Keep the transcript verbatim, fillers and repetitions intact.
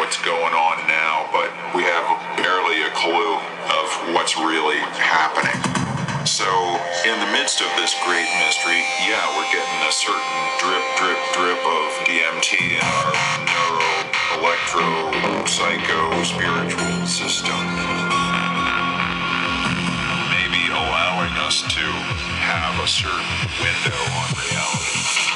what's going on now, but we have barely a clue of what's really happening. So, in the midst of this great mystery, yeah, we're getting a certain drip, drip, drip of D M T in our neuro, electro, psycho, spiritual system. Maybe allowing us to have a certain window on reality.